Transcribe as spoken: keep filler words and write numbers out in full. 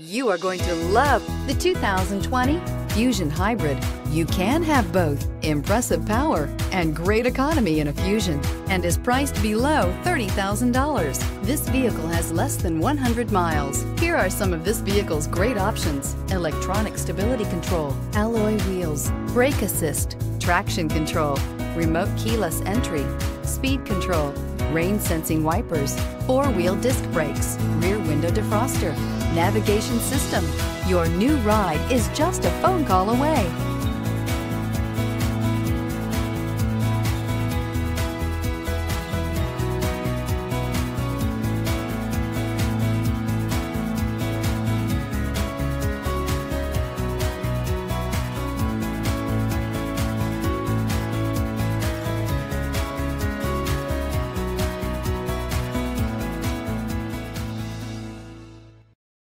You are going to love the two thousand twenty Fusion Hybrid. You can have both impressive power and great economy in a Fusion, and is priced below thirty thousand dollars. This vehicle has less than one hundred miles. Here are some of this vehicle's great options: electronic stability control, alloy wheels, brake assist, traction control, remote keyless entry, speed control, rain sensing wipers, four-wheel disc brakes, rear window defroster, navigation system. Your new ride is just a phone call away.